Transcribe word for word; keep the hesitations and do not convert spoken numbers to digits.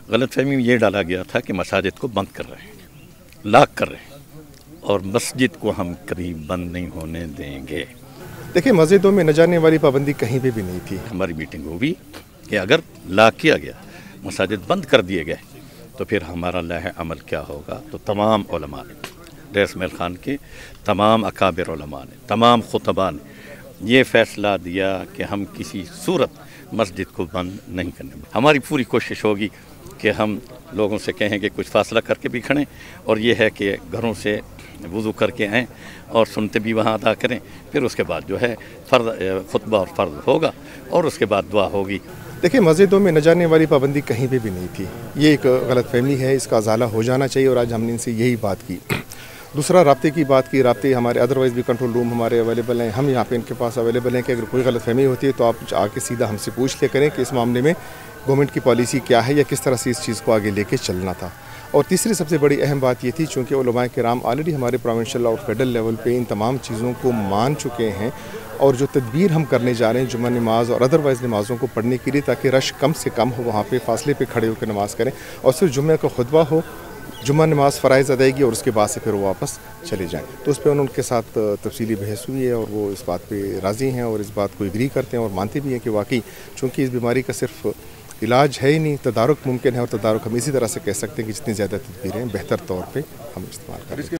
غلط فہمی میں یہ ڈالا گیا تھا کہ مساجد کو بند کر رہے ہیں، لاک کر رہے ہیں، اور مسجد کو ہم کبھی بند نہیں ہونے دیں گے۔ دیکھیں مسجدوں میں نہ جانے والی پابندی کہیں پہ بھی نہیں تھی۔ ہماری میٹنگ ہوئی کہ اگر لاک کیا گیا، مساجد بند کر دیے گئے، تو پھر ہمارا لائحہ عمل کیا ہوگا۔ تو تمام علماء نے، ریس میل خان کے تمام اکابر علماء نے، تمام خطباء نے یہ فیصلہ دیا کہ ہم کسی صورت مسجد کو بند نہیں کرنے دیں۔ ہماری پوری کوشش ہوگی کہ ہم لوگوں سے کہیں کہ کچھ فاصلہ کر کے بھی کھڑیں، اور یہ ہے کہ گھروں سے وضو کر کے آئیں اور سنتے بھی وہاں ادا کریں، پھر اس کے بعد جو ہے فرض خطبہ اور فرض ہوگا، اور اس کے بعد دعا ہوگی۔ دیکھیں مسجدوں میں نہ جانے والی پابندی کہیں پہ بھی نہیں تھی، یہ ایک غلط فہمی ہے، اس کا ازالہ ہو جانا چاہیے، اور آج ہم نے ان سے یہی بات کی۔ دوسرا رابطے کی بات کی، رابطے ہمارے ادروائز بھی کنٹرول روم ہمارے اویلیبل ہیں، ہم یہاں پہ ان کے پاس اویلیبل ہیں کہ اگر کوئی غلط فہمی ہوتی ہے تو آپ آ کے سیدھا ہم سے پوچھ لیا کریں کہ اس معاملے میں گورنمنٹ کی پالیسی کیا ہے یا کس طرح سے اس چیز کو آگے لے کے چلنا تھا۔ اور تیسری سب سے بڑی اہم بات یہ تھی، چونکہ علماء کرام آلریڈی ہمارے پروونشل اور فیڈرل لیول پہ ان تمام چیزوں کو مان چکے ہیں، اور جو تدبیر ہم کرنے جا رہے ہیں جمعہ نماز اور ادروائز نمازوں کو پڑھنے کے لیے، تاکہ رش کم سے کم ہو، وہاں پہ فاصلے پہ کھڑے ہو کے نماز کریں، اور صرف جمعہ کا خطبہ ہو، جمعہ نماز فرائض ادائیگی، اور اس کے بعد سے پھر وہ واپس چلے جائیں۔ تو اس پہ ان کے ساتھ تفصیلی بحث ہوئی ہے، اور وہ اس بات پہ راضی ہیں اور اس بات کو ایگری کرتے ہیں اور مانتے بھی ہیں کہ واقعی چونکہ اس بیماری کا صرف علاج ہے ہی نہیں، تدارک ممکن ہے، اور تدارک ہم اسی طرح سے کہہ سکتے ہیں کہ جتنی زیادہ تدبیریں بہتر طور پہ ہم استعمال کریں۔